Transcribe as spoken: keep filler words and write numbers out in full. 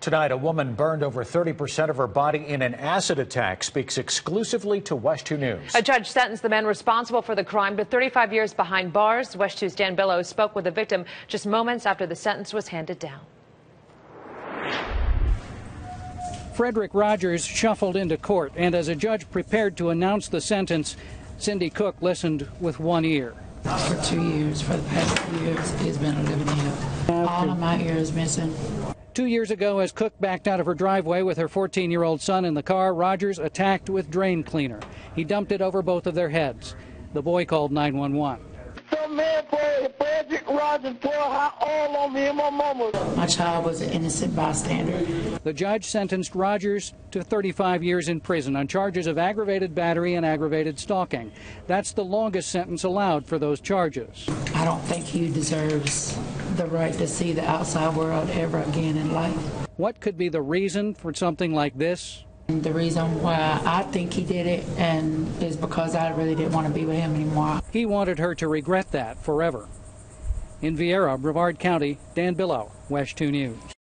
Tonight, a woman burned over thirty percent of her body in an acid attack speaks exclusively to West two News. A judge sentenced the man responsible for the crime to thirty-five years behind bars. West two's Dan Billow spoke with the victim just moments after the sentence was handed down. Frederick Rogers shuffled into court, and as a judge prepared to announce the sentence, Cindy Cook listened with one ear. For two years, for the past two years, it's been a living hell. All of my ears missing. Two years ago, as Cook backed out of her driveway with her fourteen-year-old son in the car, Rogers attacked with drain cleaner. He dumped it over both of their heads. The boy called nine one one. My child was an innocent bystander. The judge sentenced Rogers to thirty-five years in prison on charges of aggravated battery and aggravated stalking. That's the longest sentence allowed for those charges. I don't think he deserves the right to see the outside world ever again in life. What could be the reason for something like this? The reason why I think he did it and is because I really didn't want to be with him anymore. He wanted her to regret that forever. In Vieira, Brevard County, Dan Billow, West two News.